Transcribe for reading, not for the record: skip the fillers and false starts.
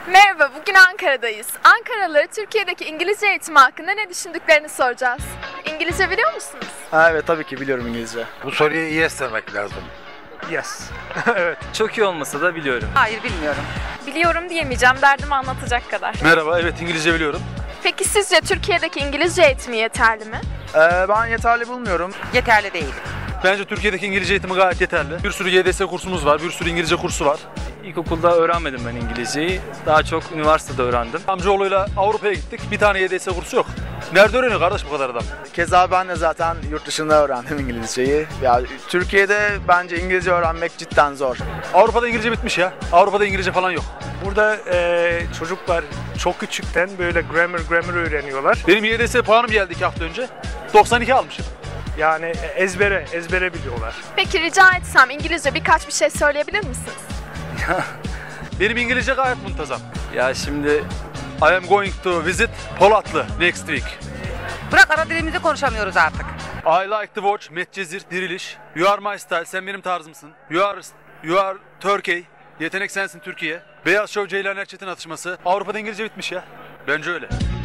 Merhaba, bugün Ankara'dayız. Ankaralılara Türkiye'deki İngilizce eğitimi hakkında ne düşündüklerini soracağız. İngilizce biliyor musunuz? Evet, tabii ki biliyorum İngilizce. Bu soruya yes demek lazım. Yes. Evet. Çok iyi olmasa da biliyorum. Hayır, bilmiyorum. Biliyorum diyemeyeceğim, derdimi anlatacak kadar. Merhaba, evet İngilizce biliyorum. Peki sizce Türkiye'deki İngilizce eğitimi yeterli mi? Ben yeterli bulmuyorum. Yeterli değil. Bence Türkiye'deki İngilizce eğitimi gayet yeterli. Bir sürü YDS kursumuz var, bir sürü İngilizce kursu var. İlkokulda öğrenmedim ben İngilizceyi. Daha çok üniversitede öğrendim. Amcaoğluyla Avrupa'ya gittik, bir tane YDS kursu yok. Nerede öğreniyor kardeş bu kadar adam? Keza ben de zaten yurt dışında öğrendim İngilizceyi. Ya Türkiye'de bence İngilizce öğrenmek cidden zor. Avrupa'da İngilizce bitmiş ya. Avrupa'da İngilizce falan yok. Burada çocuklar çok küçükten böyle grammar öğreniyorlar. Benim YDS puanım geldi 2 hafta önce. 92 almışım. Yani ezbere biliyorlar. Peki rica etsem İngilizce birkaç bir şey söyleyebilir misiniz? Benim İngilizce gayet muntazam. Ya şimdi I am going to visit Polatlı next week. Bırak, ara dilimizi konuşamıyoruz artık. I like to watch Medcezir, Diriliş. You are my style, sen benim tarzımsın. You are Turkey. Yetenek sensin Türkiye. Beyaz Şov Ceylan Erçetin atışması. Avrupa'da İngilizce bitmiş ya. Bence öyle.